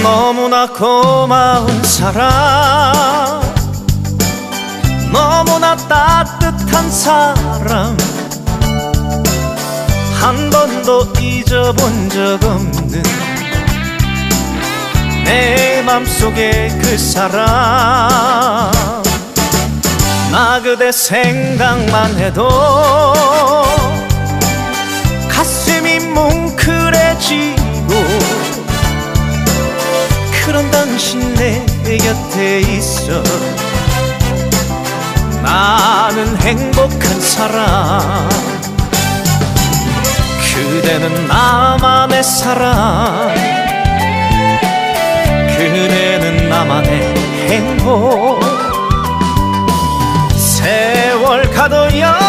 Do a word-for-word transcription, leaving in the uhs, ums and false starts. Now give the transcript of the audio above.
너무나 고마운 사람, 너무나 따뜻한 사람, 한 번도 잊어본 적 없는 내 맘속에 그 사람. 나 그대 생각만 해도 가슴이 뭉클해지고, 그런 당신 내 곁에 있어 나는 행복한 사람. 그대는 나만의 사랑, 그대는 나만의 행복. 세월 가도 여